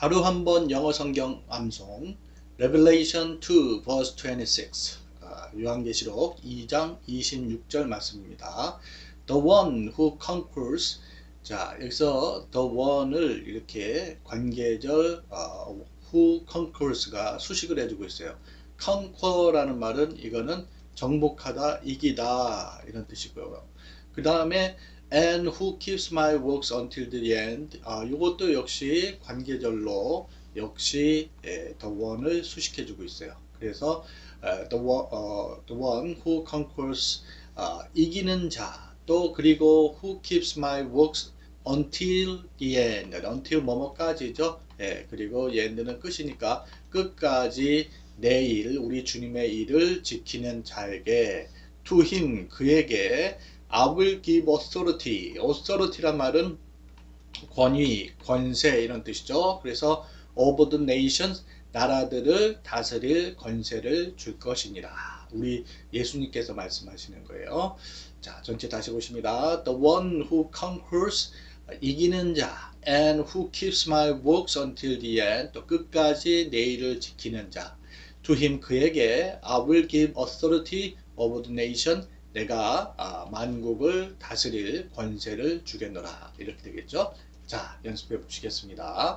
하루 한 번 영어 성경 암송 Revelation 2 verse 26 요한계시록 2장 26절 말씀입니다. The one who conquers. 자, 여기서 the one을 이렇게 관계절 who conquers가 수식을 해주고 있어요. conquer라는 말은 이거는 정복하다, 이기다 이런 뜻이고요. 그 다음에 and who keeps my works until the end. 이것도 역시 관계절로 역시 the one을 수식해주고 있어요. 그래서 the one who conquers 이기는 자, 또 그리고 who keeps my works until the end. until 뭐뭐까지죠. 그리고 end는 끝이니까 끝까지 내 일, 우리 주님의 일을 지키는 자에게 to him 그에게 I will give authority. authority란 말은 권위, 권세 이런 뜻이죠. 그래서 over the nations, 나라들을 다스릴 권세를 줄 것이니라. 우리 예수님께서 말씀하시는 거예요. 자, 전체 다시 보십니다. The one who conquers, 이기는 자, and who keeps my works until the end, 또 끝까지 내 일을 지키는 자. To him 그에게 I will give authority over the nation. 내가 만국을 다스릴 권세를 주겠노라. 이렇게 되겠죠. 자, 연습해 보시겠습니다.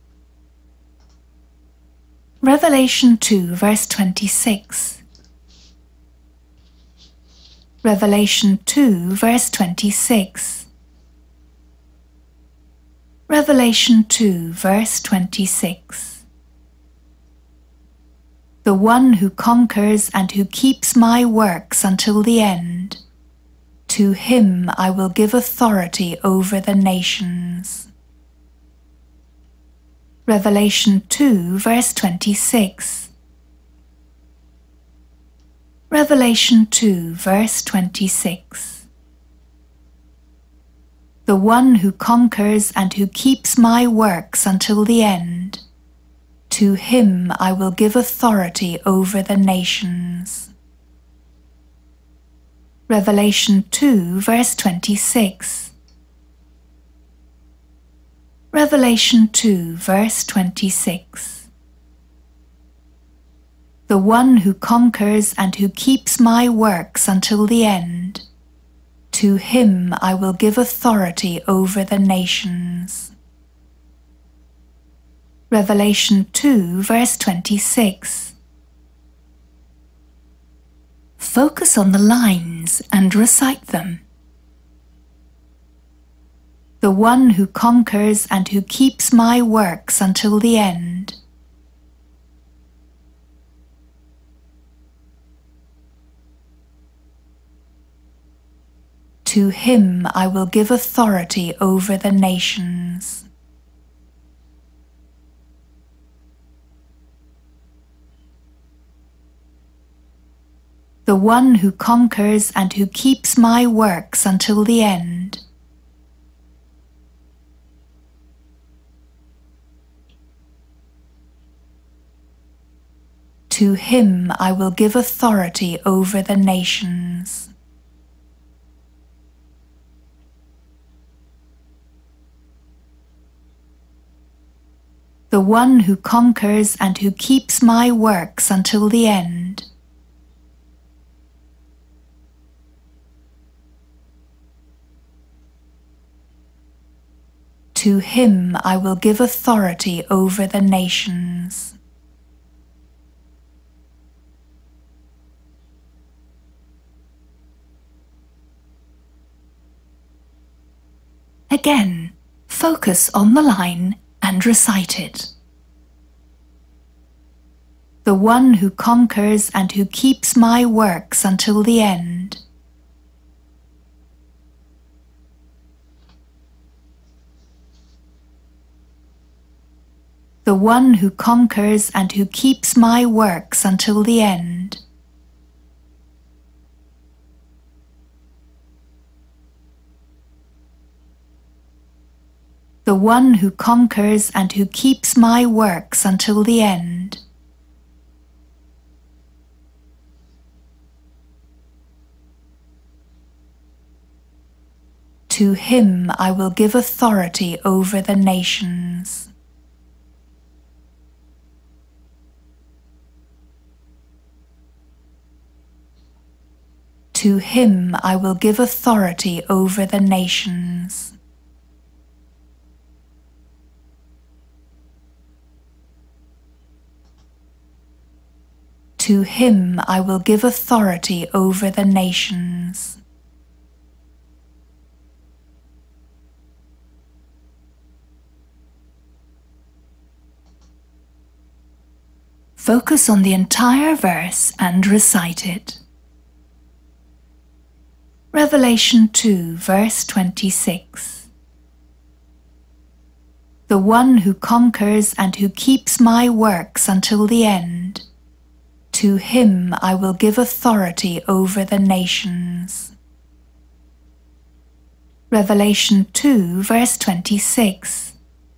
Revelation 2 verse 26. Revelation 2 verse 26. Revelation 2 verse 26. The one who conquers and who keeps my works until the end, to him I will give authority over the nations. Revelation 2 verse 26. Revelation 2 verse 26. The one who conquers and who keeps my works until the end, to him I will give authority over the nations. Revelation 2 verse 26. Revelation 2 verse 26. The one who conquers and who keeps my works until the end, to him I will give authority over the nations. Revelation 2 verse 26. Focus on the lines and recite them. The one who conquers and who keeps my works until the end. To him I will give authority over the nations. The one who conquers and who keeps my works until the end. To him I will give authority over the nations. The one who conquers and who keeps my works until the end. To him I will give authority over the nations. Again, focus on the line and recite it. The one who conquers and who keeps my works until the end. The one who conquers and who keeps my works until the end. The one who conquers and who keeps my works until the end. To him I will give authority over the nations. To him I will give authority over the nations. To him I will give authority over the nations. Focus on the entire verse and recite it. Revelation 2, verse 26. The one who conquers and who keeps my works until the end, to him I will give authority over the nations. Revelation 2, verse 26.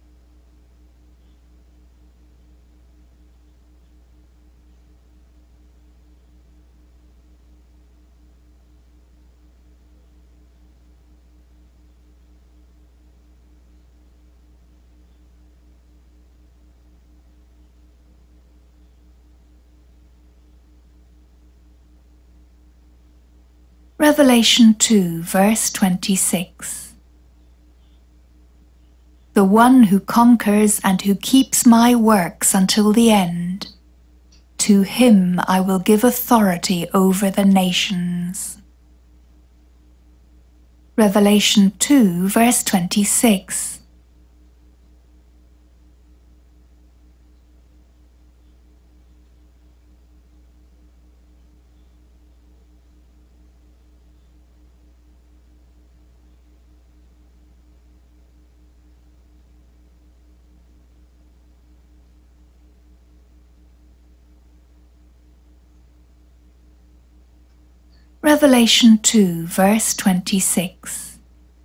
Revelation 2, verse 26. The one who conquers and who keeps my works until the end, to him I will give authority over the nations. Revelation 2, verse 26. Revelation 2, verse 26.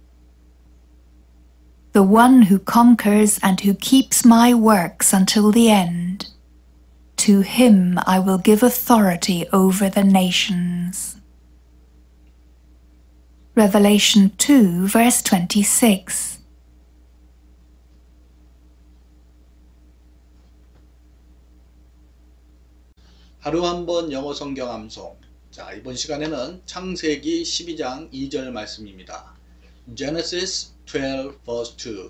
The one who conquers and who keeps my works until the end, to him I will give authority over the nations. Revelation 2, verse 26. 하루 한 번 영어 성경 암송. 자, 이번 시간에는 창세기 12장 2절 말씀입니다. Genesis 12 verse 2.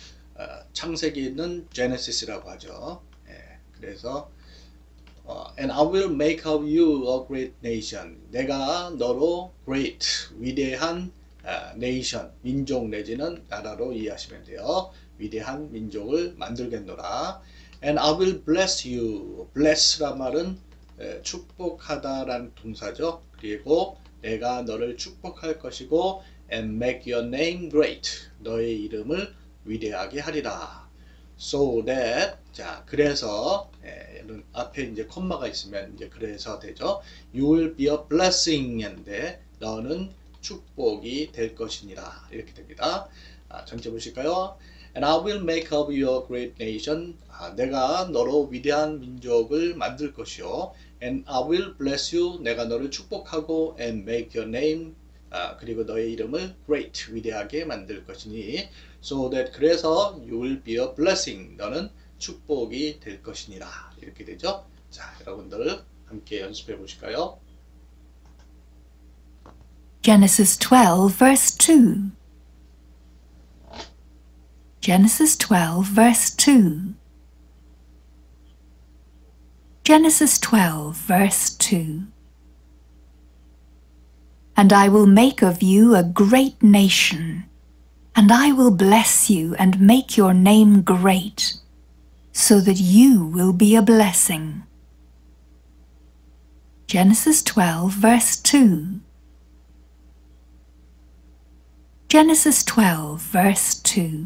창세기는 Genesis라고 하죠. 그래서 And I will make of you a great nation. 내가 너로 great, 위대한 nation, 민족 내지는 나라로 이해하시면 돼요. 위대한 민족을 만들겠노라. And I will bless you. bless란 말은 축복하다라는 동사죠. 그리고 내가 너를 축복할 것이고 and make your name great. 너의 이름을 위대하게 하리라. So that 자 그래서 앞에 이제 콤마가 있으면 이제 그래서 되죠. You will be a blessing 인데 너는 축복이 될 것이니라 이렇게 됩니다. 전체 보실까요? And I will make of you a great nation. 내가 너로 위대한 민족을 만들 것이요. And I will bless you. 내가 너를 축복하고 and make your name. 그리고 너의 이름을 great, 위대하게 만들 것이니. So that 그래서 you will be a blessing. 너는 축복이 될 것이니라. 이렇게 되죠. 자, 여러분들 함께 연습해 보실까요? Genesis 12, verse 2. Genesis 12, verse 2. Genesis 12, verse 2. And I will make of you a great nation, and I will bless you and make your name great, so that you will be a blessing. Genesis 12, verse 2. Genesis 12, verse 2.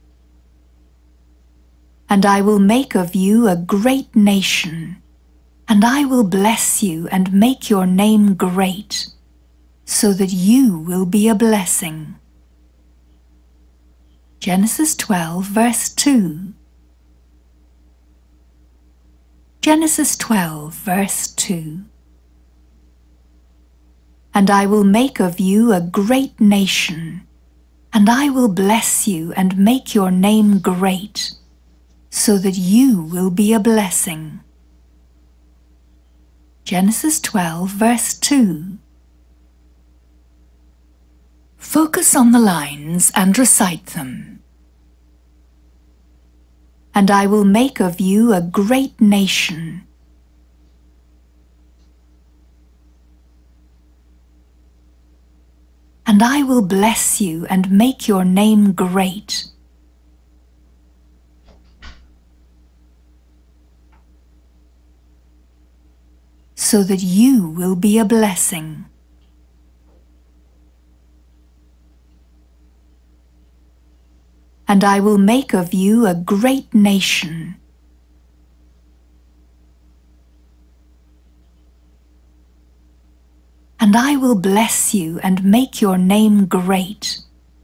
And I will make of you a great nation, and I will bless you and make your name great, so that you will be a blessing. Genesis 12, verse 2. Genesis 12, verse 2. And I will make of you a great nation, and I will bless you and make your name great, so that you will be a blessing. Genesis 12, verse 2. Focus on the lines and recite them. And I will make of you a great nation. And I will bless you and make your name great. So that you will be a blessing. And I will make of you a great nation. And I will bless you and make your name great.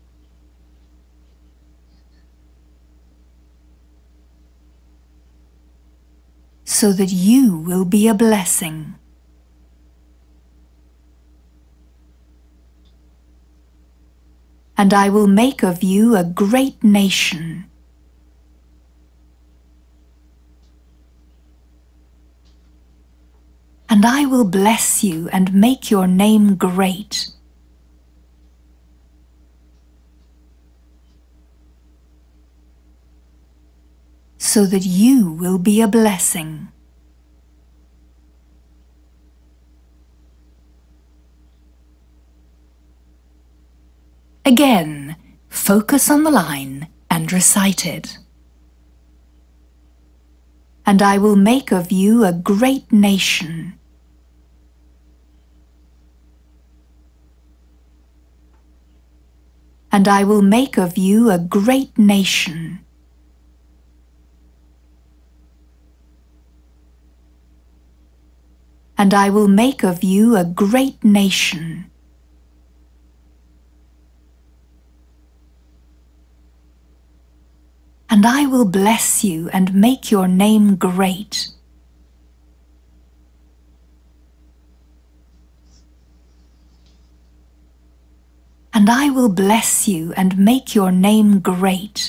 So that you will be a blessing. And I will make of you a great nation. And I will bless you and make your name great. So that you will be a blessing. Again, focus on the line and recite it. And I will make of you a great nation. And I will make of you a great nation. And I will make of you a great nation. And I will bless you and make your name great. And I will bless you and make your name great.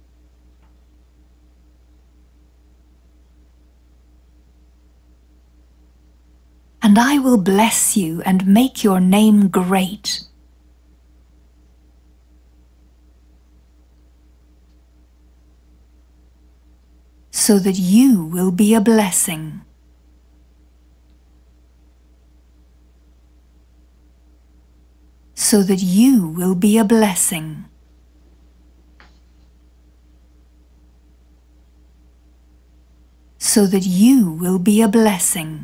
And I will bless you and make your name great. So that you will be a blessing. So that you will be a blessing. So that you will be a blessing.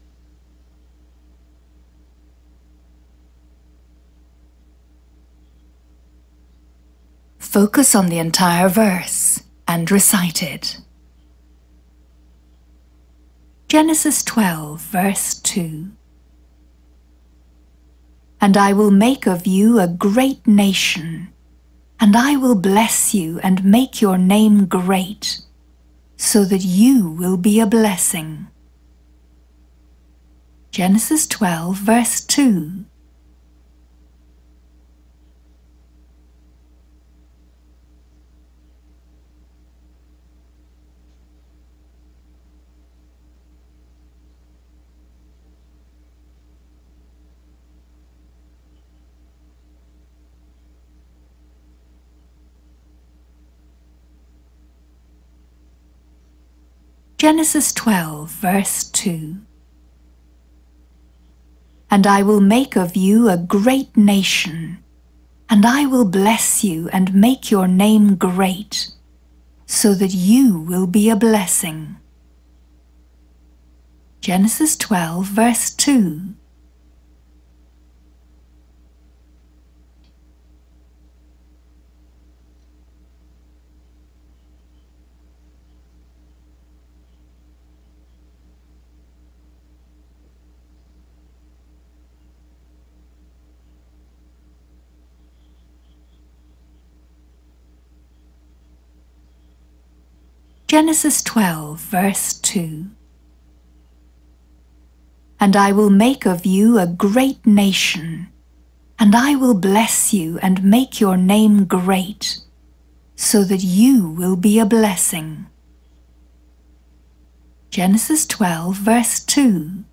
Focus on the entire verse and recite it. Genesis 12, verse 2. And I will make of you a great nation, and I will bless you and make your name great, so that you will be a blessing. Genesis 12, verse 2. Genesis 12, verse 2. And I will make of you a great nation, and I will bless you and make your name great, so that you will be a blessing. Genesis 12, verse 2. Genesis 12, verse 2. And I will make of you a great nation, and I will bless you and make your name great, so that you will be a blessing. Genesis 12, verse 2.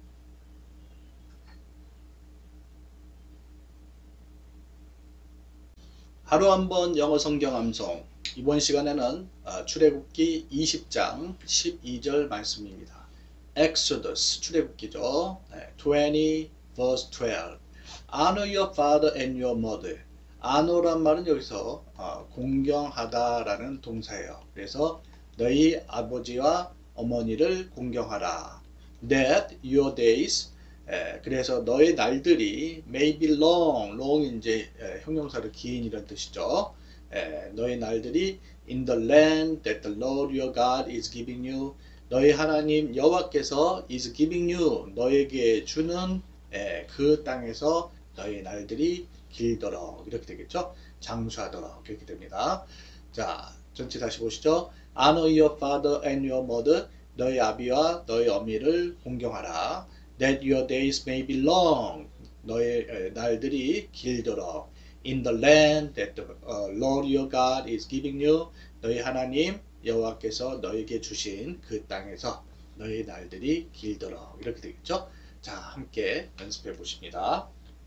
하루 한 번 영어 성경 암송. 이번 시간에는 출애굽기 20장 12절 말씀입니다. Exodus 출애굽기죠. 20 verse 12. Honor your father and your mother. honor란 말은 여기서 공경하다라는 동사예요. 그래서 너희 아버지와 어머니를 공경하라. That your days, 그래서 너의 날들이 may be long, long 이제 형용사로 긴 이런 뜻이죠. 너의 날들이 in the land that the Lord your God is giving you, 너희 하나님 여호와께서 is giving you, 너에게 주는 그 땅에서 너희 날들이 길도록, 이렇게 되겠죠. 장수하도록, 이렇게 됩니다. 자, 전체 다시 보시죠. Honor your father and your mother, 너희 아비와 너희 어미를 공경하라. That your days may be long, 너의 날들이 길도록. In the land that the Lord your God is giving you, 너희 하나님 여호와께서 너에게 주신 그 땅에서 너희 날들이 길도록, 이렇게 되겠죠. 자, 함께 연습해 보십니다.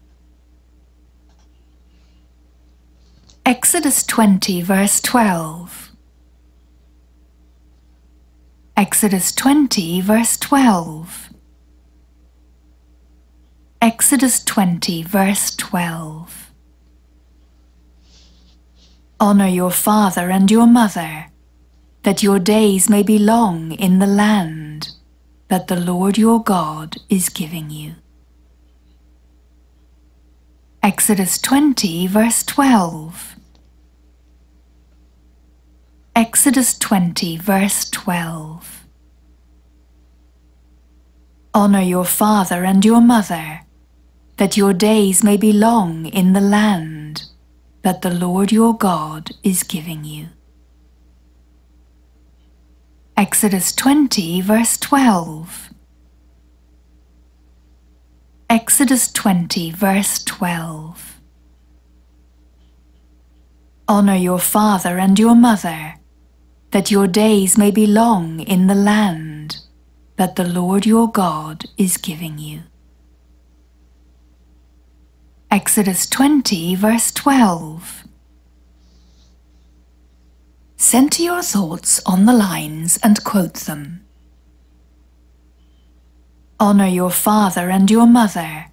Exodus 20 verse 12. Exodus 20 verse 12. Exodus 20 verse 12. Honor your father and your mother, that your days may be long in the land that the Lord your God is giving you. Exodus 20 verse 12. Exodus 20 verse 12. Honor your father and your mother, that your days may be long in the land that the Lord your God is giving you. Exodus 20 verse 12. Exodus 20 verse 12. Honor your father and your mother, that your days may be long in the land that the Lord your God is giving you. Exodus 20 verse 12. Center your thoughts on the lines and quote them. Honor your father and your mother.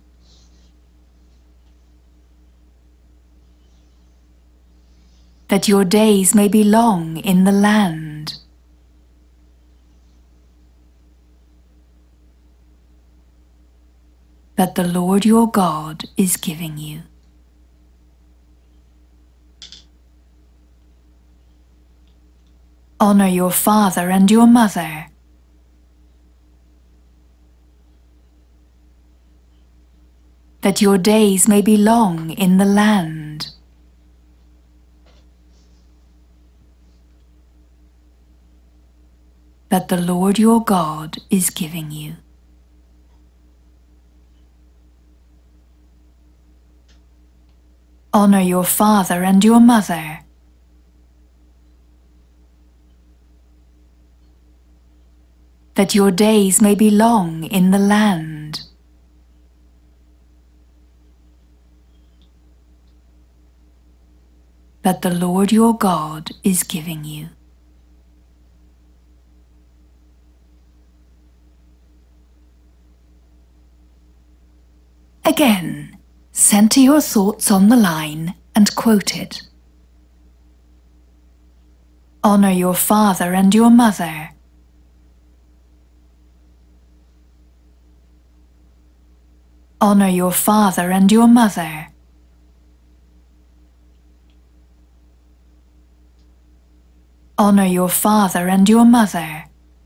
That your days may be long in the land. That the Lord your God is giving you. Honor your father and your mother. That your days may be long in the land. That the Lord your God is giving you. Honor your father and your mother. That your days may be long in the land. That the Lord your God is giving you. Again, center your thoughts on the line and quote it. Honor your father and your mother. Honor your father and your mother. Honor your father and your mother.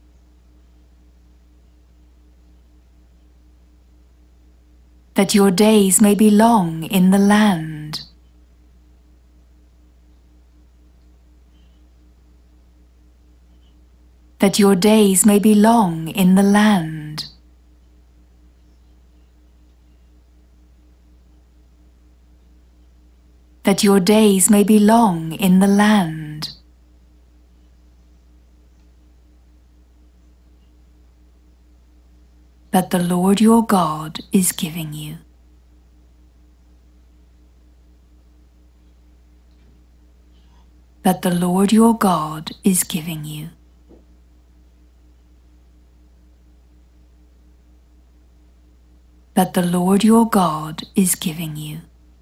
That your days may be long in the land. That your days may be long in the land. That your days may be long in the land. That the Lord your God is giving you. that the Lord your God is giving you. That the Lord your God is giving you.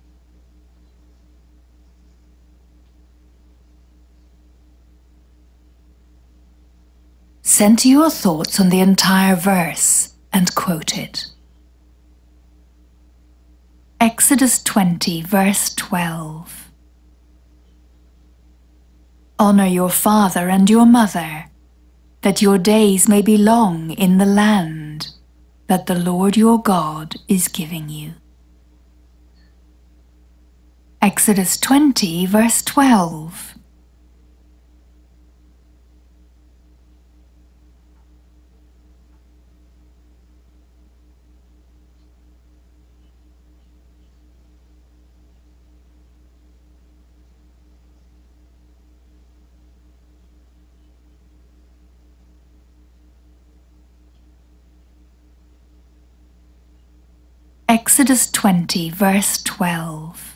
Center your thoughts on the entire verse and quote it. Exodus 20, verse 12. Honor your father and your mother, that your days may be long in the land that the Lord your God is giving you. Exodus 20, verse 12. Exodus 20, verse 12.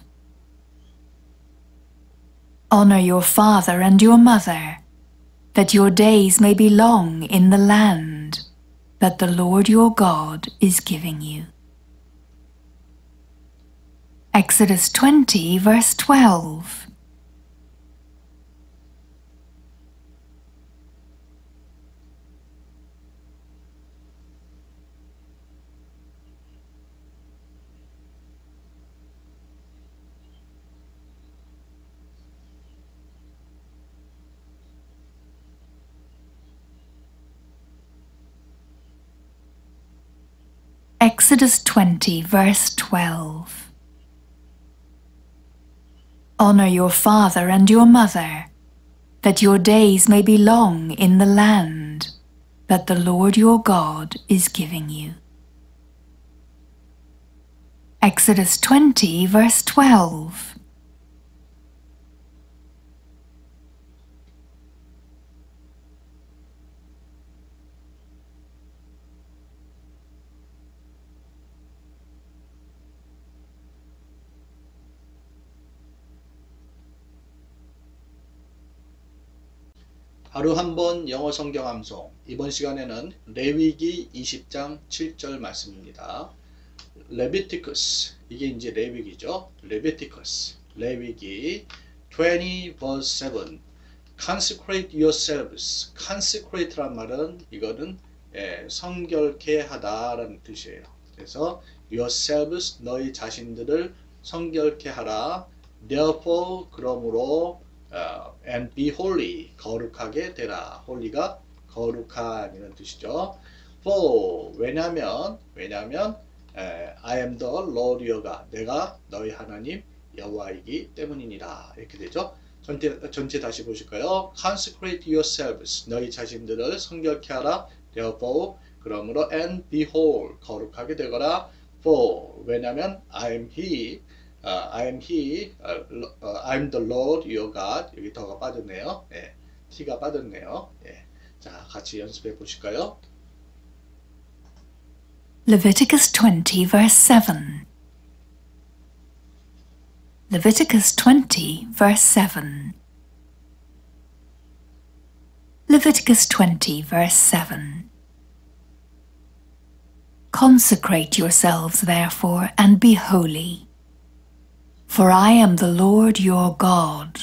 Honor your father and your mother, that your days may be long in the land that the Lord your God is giving you. Exodus 20, verse 12. Exodus 20, verse 12. Honor your father and your mother, that your days may be long in the land that the Lord your God is giving you. Exodus 20, verse 12. 하루 한 번 영어 성경 암송. 이번 시간에는 레위기 20장 7절 말씀입니다. 레비티쿠스, 이게 이제 레위기죠. 레비티쿠스, 레위기 20 verse 7. Consecrate yourselves. Consecrate란 말은 이거는 성결케 하다라는 뜻이에요. 그래서 yourselves, 너희 자신들을 성결케 하라. Therefore, 그러므로 and be holy, 거룩하게 되라. holy가 거룩한이라는 뜻이죠. For, 왜냐면 I am the Lord your God, 내가 너희 하나님 여호와이기 때문이니라. 이렇게 되죠. 전체 다시 보실까요? Consecrate yourselves, 너희 자신들을 성결케 하라. Therefore, 그러므로 and be holy, 거룩하게 되거라. For, 왜냐면 I am I'm the Lord your God. 여기 더가 빠졌네요. 예, T가 빠졌네요. 예. 자, 같이 연습해 보실까요? Leviticus 20, verse 7. Leviticus 20, verse 7. Leviticus 20, verse 7. Consecrate yourselves, therefore, and be holy, for I am the Lord your God.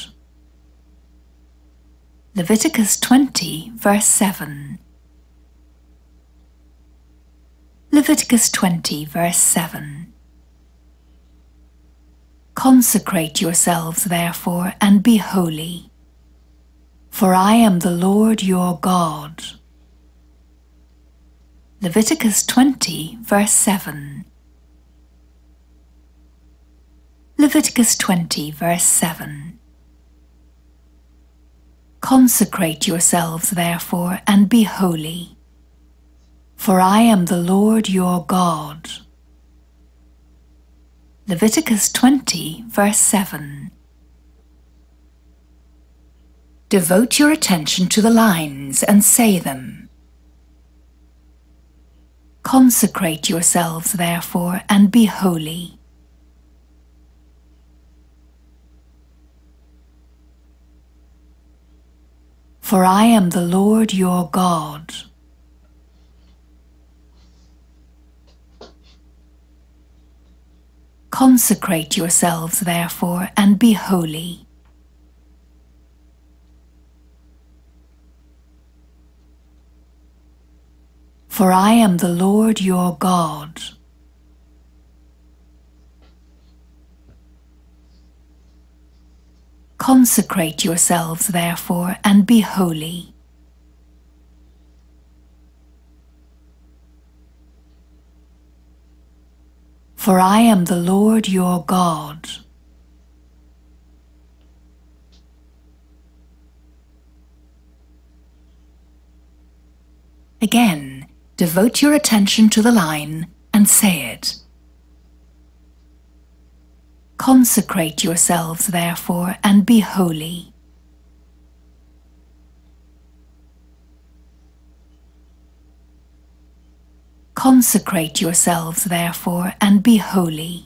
Leviticus 20, verse 7. Leviticus 20, verse 7. Consecrate yourselves, therefore, and be holy, for I am the Lord your God. Leviticus 20, verse 7. Leviticus 20, verse 7. Consecrate yourselves, therefore, and be holy, for I am the Lord your God. Leviticus 20, verse 7. Devote your attention to the lines and say them. Consecrate yourselves, therefore, and be holy. For I am the Lord your God. Consecrate yourselves, therefore, and be holy. For I am the Lord your God. Consecrate yourselves, therefore, and be holy. For I am the Lord your God. Again, devote your attention to the line and say it. Consecrate yourselves, therefore, and be holy. Consecrate yourselves, therefore, and be holy.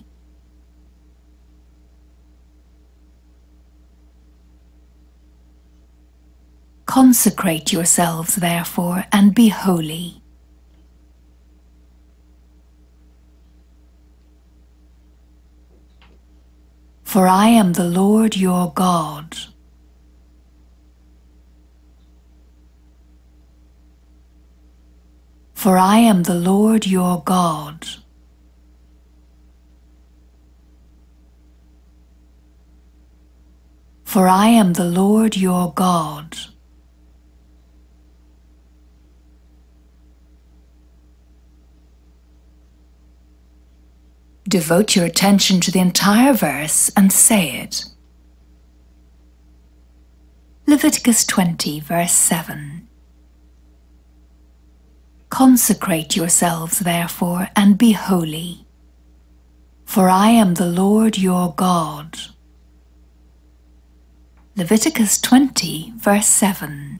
Consecrate yourselves, therefore, and be holy. For I am the Lord your God. For I am the Lord your God. For I am the Lord your God. Devote your attention to the entire verse and say it. Leviticus 20, verse 7. Consecrate yourselves, therefore, and be holy. For I am the Lord your God. Leviticus 20, verse 7.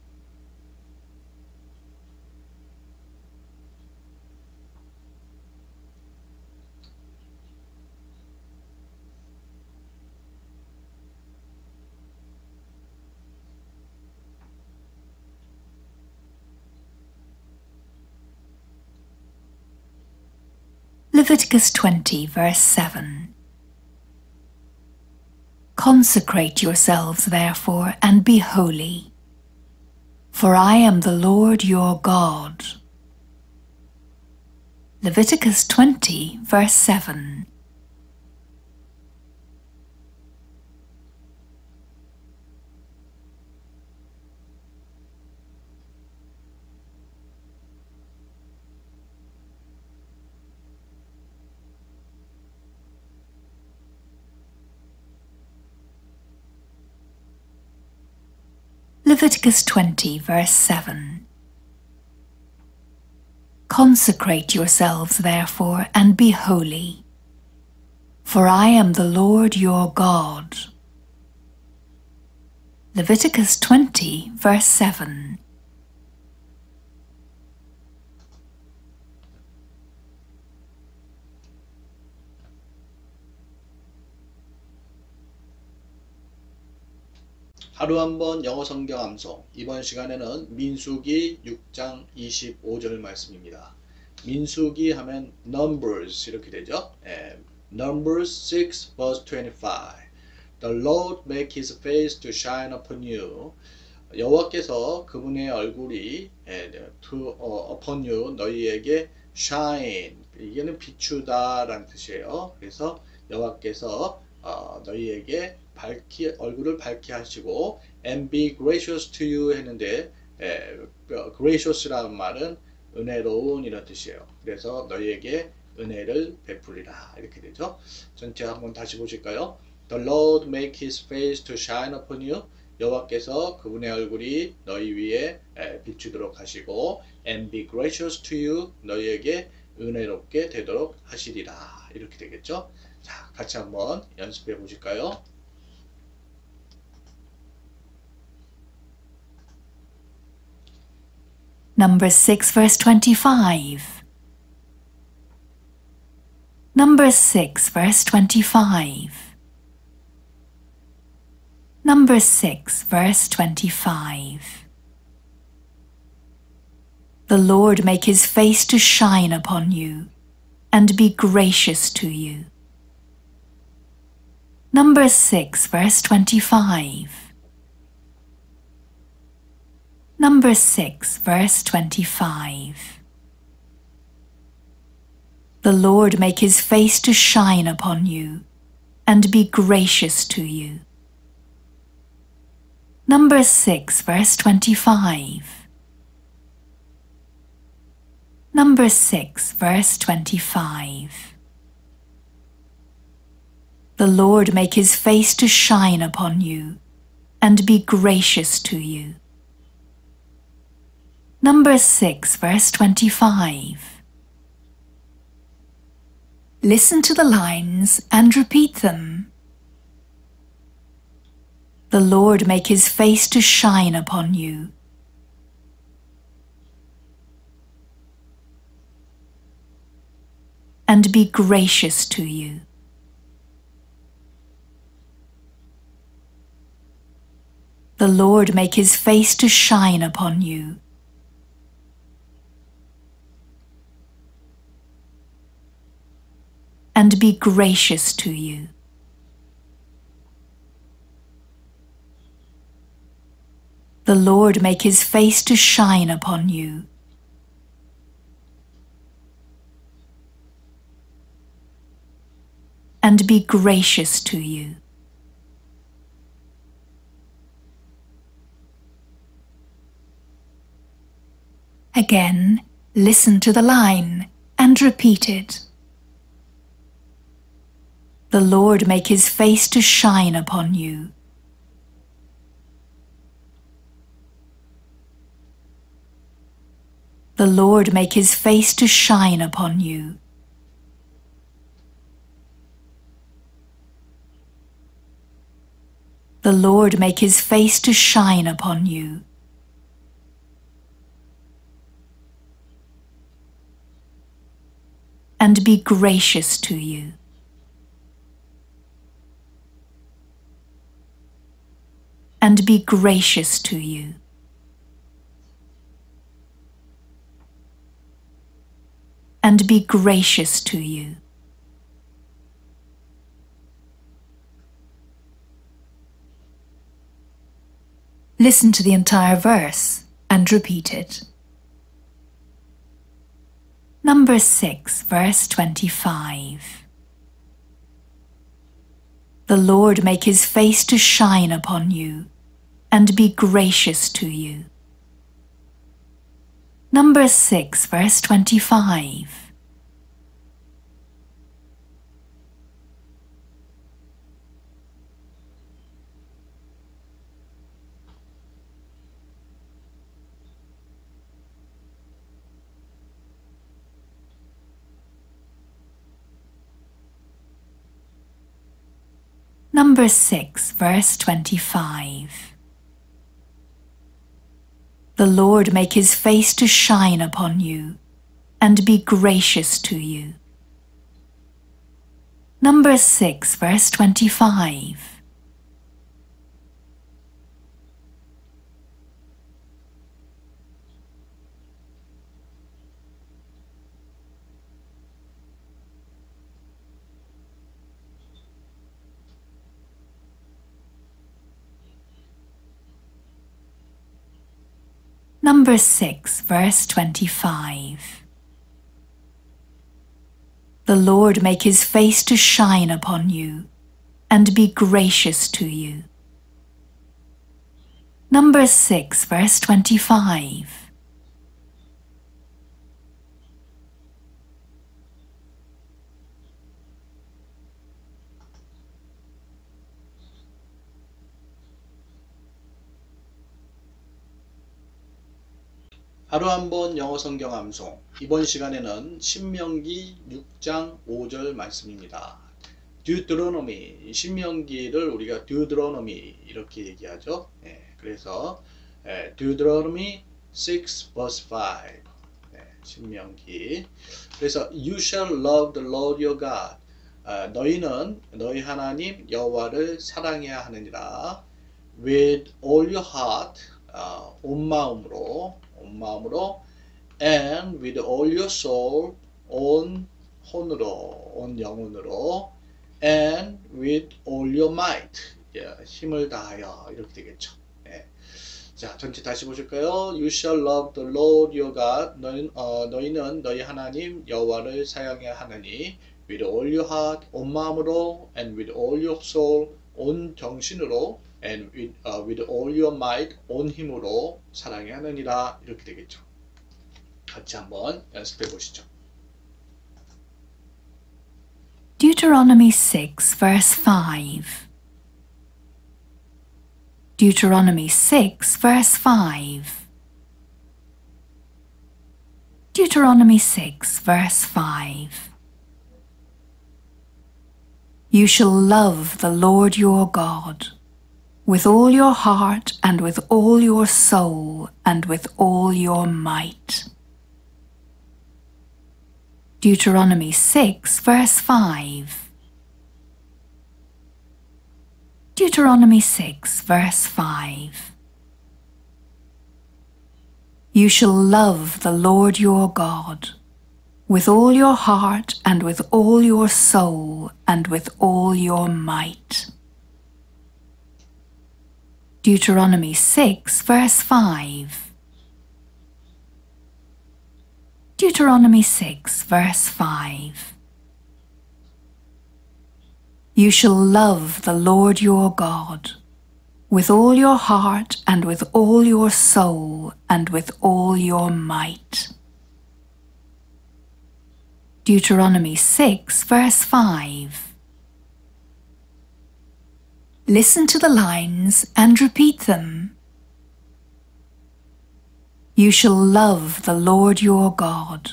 Leviticus 20, verse 7. Consecrate yourselves, therefore, and be holy. For I am the Lord your God. Leviticus 20, verse 7. Leviticus 20, verse 7. Consecrate yourselves, therefore, and be holy. For I am the Lord your God. Leviticus 20, verse 7. 하루 한 번 영어 성경 암송. 이번 시간에는 민수기 6장 25절 말씀입니다. 민수기 하면 Numbers 이렇게 되죠. Numbers 6 verse 25. The Lord make his face to shine upon you. 여호와께서 그분의 얼굴이 upon you 너희에게 shine 이게는 비추다 라는 뜻이에요. 그래서 여호와께서 너희에게 얼굴을 밝게 하시고 and be gracious to you 했는데 gracious라는 말은 은혜로운 이런 뜻이에요. 그래서 너희에게 은혜를 베풀리라 이렇게 되죠. 전체 한번 다시 보실까요? The Lord make his face to shine upon you. 여호와께서 그분의 얼굴이 너희 위에 비추도록 하시고 and be gracious to you. 너희에게 은혜롭게 되도록 하시리라 이렇게 되겠죠. 자, 같이 한번 연습해 보실까요? Number 6, verse 25. Number 6, verse 25. Number 6, verse 25. The Lord make his face to shine upon you, and be gracious to you. Number 6, verse 25. Number 6, verse 25. The Lord make his face to shine upon you, and be gracious to you. Number 6, verse 25. Number 6, verse 25. The Lord make his face to shine upon you, and be gracious to you. Number 6, verse 25. Listen to the lines and repeat them. The Lord make his face to shine upon you, and be gracious to you. The Lord make his face to shine upon you, and be gracious to you. The Lord make his face to shine upon you, and be gracious to you. Again, listen to the line and repeat it. The Lord make his face to shine upon you, the Lord make his face to shine upon you, the Lord make his face to shine upon you, and be gracious to you. And be gracious to you. And be gracious to you. Listen to the entire verse and repeat it. Number 6, verse 25. The Lord make his face to shine upon you, and be gracious to you. Number 6, verse 25. Number 6, verse 25. The Lord make his face to shine upon you, and be gracious to you. Number 6, verse 25. Number 6, verse 25. The Lord make his face to shine upon you, and be gracious to you. Number 6, verse 25. 하루 한 번 영어 성경 암송. 이번 시간에는 신명기 6장 5절 말씀입니다. Deuteronomy, 신명기를 우리가 Deuteronomy 이렇게 얘기하죠. 그래서 Deuteronomy 6 verse 5. 신명기. 그래서 You shall love the Lord your God. 너희는 너희 하나님 여호와를 사랑해야 하느니라. with all your heart, 온 마음으로, and with all your soul, 온 혼으로, 온 영혼으로, and with all your might, 힘을 다하여, 이렇게 되겠죠. 자, 전체 다시 보실까요? You shall love the Lord your God. 너희는 너희 하나님 여호와를 사랑해야 하느니 with all your heart, 온 마음으로, and with all your soul, 온 정신으로, and with all your might, 온 힘으로 사랑해야 하느니라. 이렇게 되겠죠. 같이 한번 연습해 보시죠. Deuteronomy 6 verse 5. Deuteronomy 6 verse 5. Deuteronomy 6 verse 5. You shall love the Lord your God with all your heart and with all your soul and with all your might. Deuteronomy 6 verse 5. Deuteronomy 6 verse 5. You shall love the Lord your God with all your heart and with all your soul and with all your might. Deuteronomy 6 verse 5. Deuteronomy 6 verse 5. You shall love the Lord your God with all your heart and with all your soul and with all your might. Deuteronomy 6 verse 5. Listen to the lines and repeat them. You shall love the Lord your God.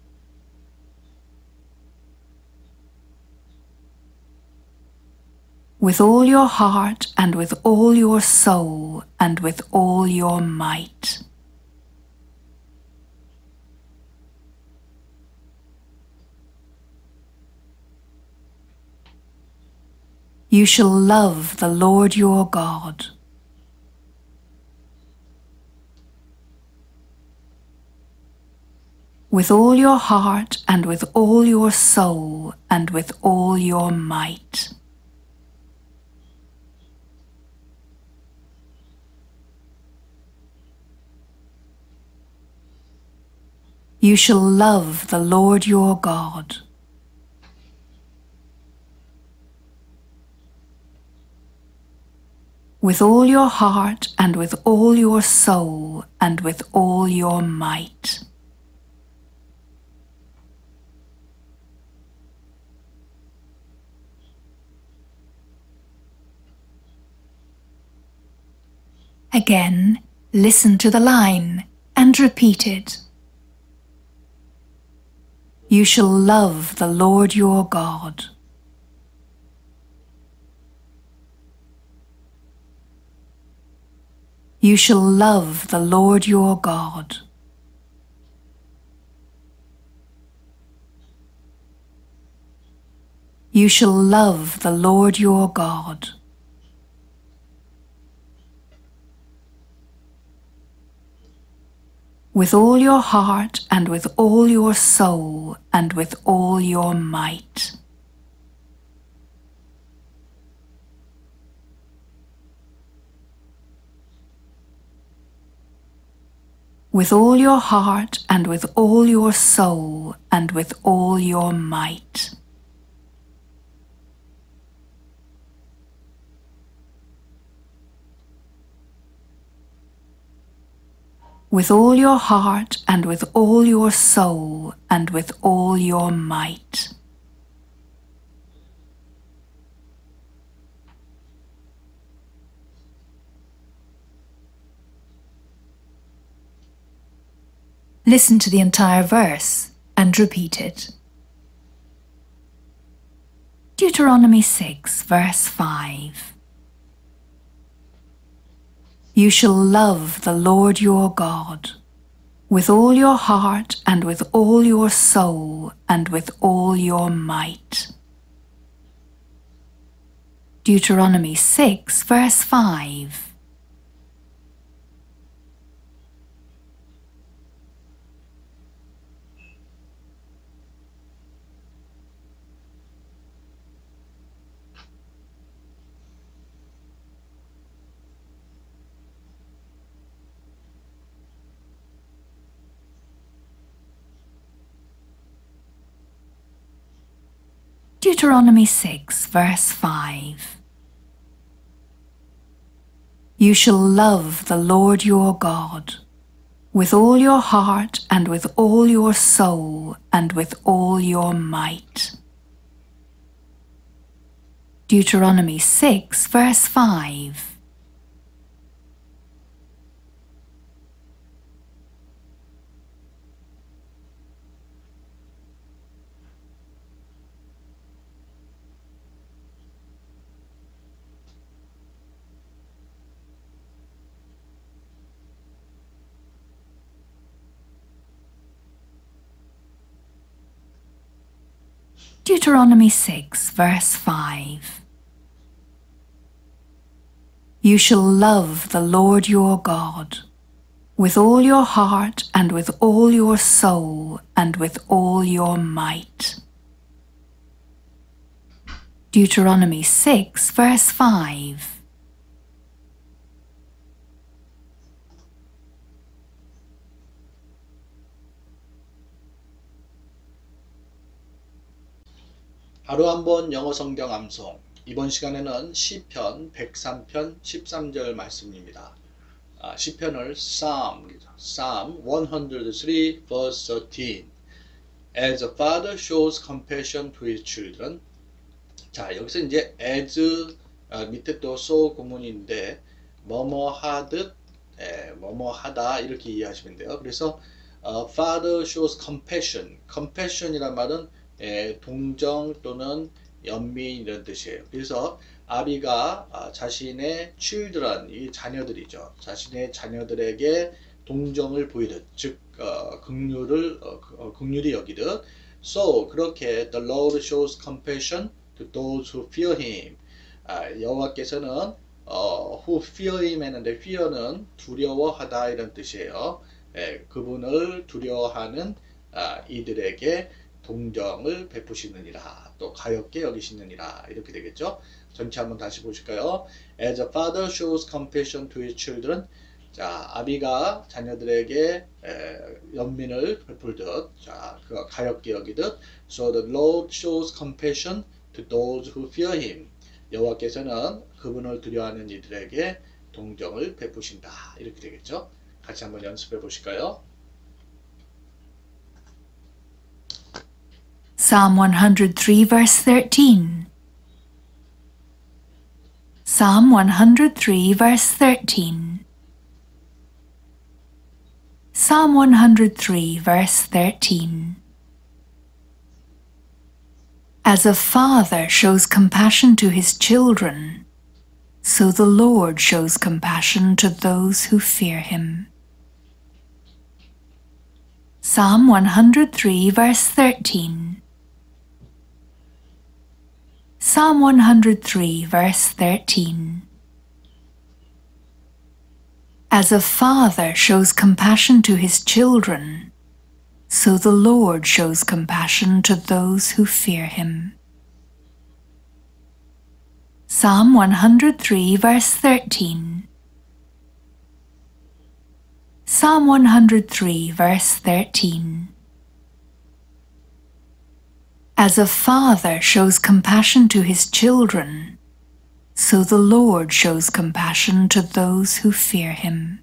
With all your heart and with all your soul and with all your might. You shall love the Lord your God. With all your heart and with all your soul and with all your might. You shall love the Lord your God. With all your heart and with all your soul and with all your might. Again, listen to the line and repeat it. You shall love the Lord your God. You shall love the Lord your God. You shall love the Lord your God. With all your heart and with all your soul and with all your might. With all your heart and with all your soul and with all your might. With all your heart and with all your soul and with all your might. Listen to the entire verse and repeat it. Deuteronomy 6 verse 5. You shall love the Lord your God with all your heart and with all your soul and with all your might. Deuteronomy 6 verse 5. Deuteronomy 6, verse 5. You shall love the Lord your God with all your heart and with all your soul and with all your might. Deuteronomy 6, verse 5. Deuteronomy 6, verse 5. You shall love the Lord your God with all your heart and with all your soul and with all your might. Deuteronomy 6, verse 5. 하루 한 번 영어 성경 암송. 이번 시간에는 시편 103편 13절 말씀입니다. 시편을 Psalm 103 verse 13. As a father shows compassion to his children. 자, 여기서 이제 as 밑에 또 so 구문인데 뭐뭐 하듯 뭐뭐 하다 이렇게 이해하시면 돼요. 그래서 father shows compassion. compassion이란 말은 동정 또는 연민 이런 뜻이에요. 그래서 아비가 자신의 children, 이 자녀들이죠. 자신의 자녀들에게 동정을 보이듯, 즉 긍휼히 여기듯. So 그렇게 the Lord shows compassion to those who fear Him. 여호와께서는 who fear Him 했는데 fear는 두려워하다 이런 뜻이에요. 그분을 두려워하는 이들에게 동정을 베푸시느니라, 또 가엾게 여기시느니라 이렇게 되겠죠. 전체 한번 다시 보실까요? As a father shows compassion to his children. 자, 아비가 자녀들에게 연민을 베풀듯, 자, 그가 가엾게 여기듯. So the Lord shows compassion to those who fear him. 여호와께서는 그분을 두려워하는 이들에게 동정을 베푸신다 이렇게 되겠죠. 같이 한번 연습해 보실까요? Psalm 103, verse 13. Psalm 103, verse 13. Psalm 103, verse 13. As a father shows compassion to his children, so the Lord shows compassion to those who fear him. Psalm 103, verse 13. Psalm 103, verse 13. As a father shows compassion to his children, so the Lord shows compassion to those who fear him. Psalm 103, verse 13. Psalm 103, verse 13. As a father shows compassion to his children, so the Lord shows compassion to those who fear him.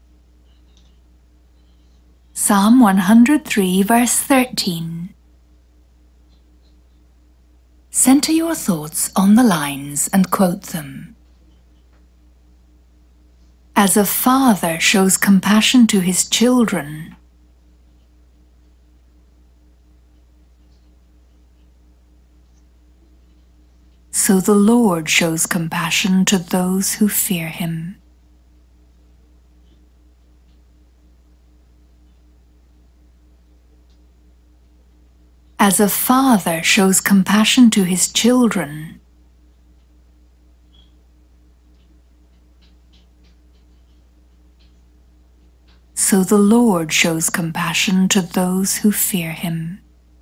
Psalm 103, verse 13. Center your thoughts on the lines and quote them. As a father shows compassion to his children, so the Lord shows compassion to those who fear him. As a father shows compassion to his children, so the Lord shows compassion to those who fear him.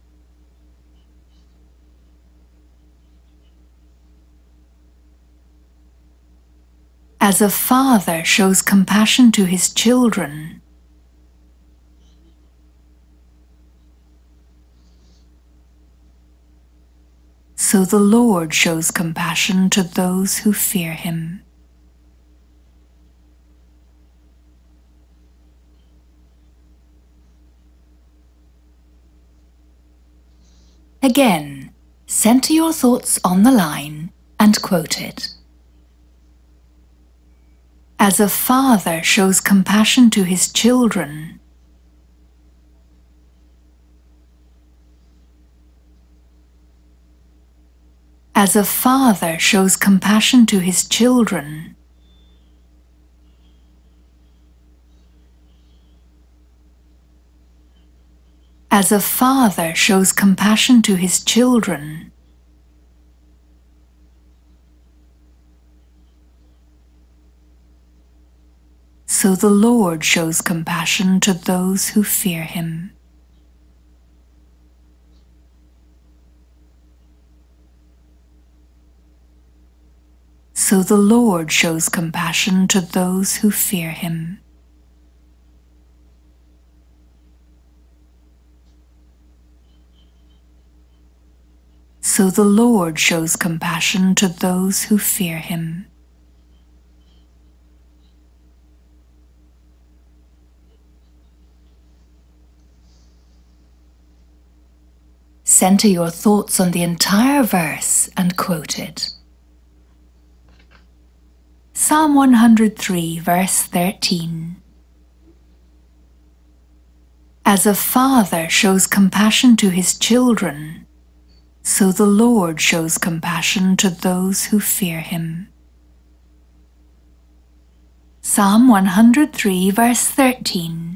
As a father shows compassion to his children, So the Lord shows compassion to those who fear him. Again, center your thoughts on the line and quote it. As a father shows compassion to his children, as a father shows compassion to his children, as a father shows compassion to his children, so the Lord shows compassion to those who fear him. So the Lord shows compassion to those who fear him. So the Lord shows compassion to those who fear him. Center your thoughts on the entire verse and quote it. Psalm 103, verse 13. As a father shows compassion to his children, so the Lord shows compassion to those who fear him. Psalm 103, verse 13.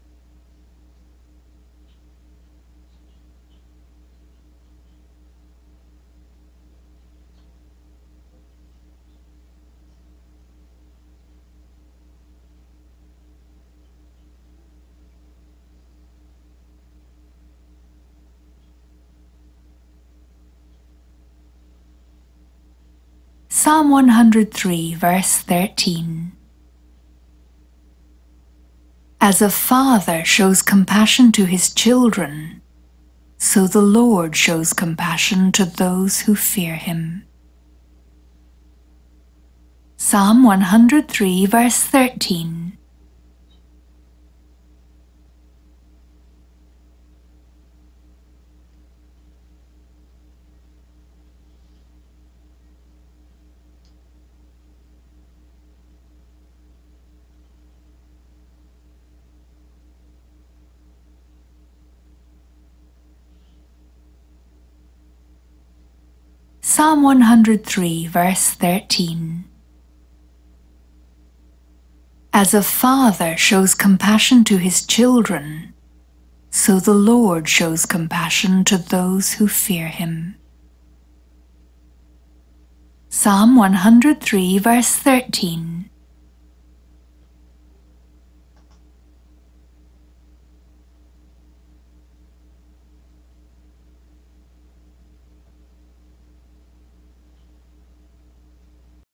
Psalm 103, verse 13. As a father shows compassion to his children, so the Lord shows compassion to those who fear him. Psalm 103, verse 13. Psalm 103, verse 13. As a father shows compassion to his children, so the Lord shows compassion to those who fear him. Psalm 103, verse 13.